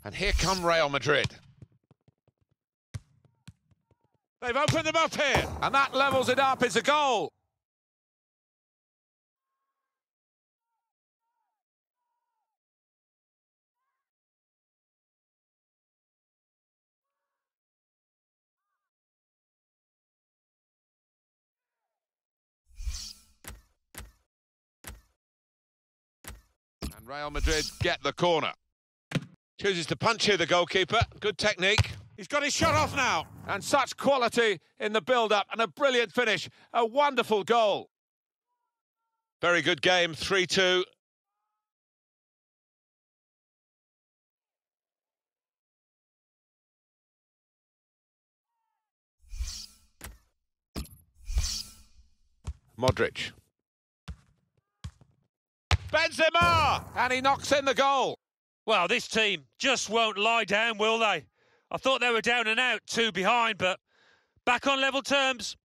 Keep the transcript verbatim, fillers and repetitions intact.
And here come Real Madrid. They've opened them up here, and that levels it up. It's a goal. And Real Madrid get the corner. Chooses to punch here, the goalkeeper. Good technique. He's got his shot off now. And such quality in the build-up and a brilliant finish. A wonderful goal. Very good game, three two. Modric. Benzema! And he knocks in the goal. Well, this team just won't lie down, will they? I thought they were down and out, two behind, but back on level terms.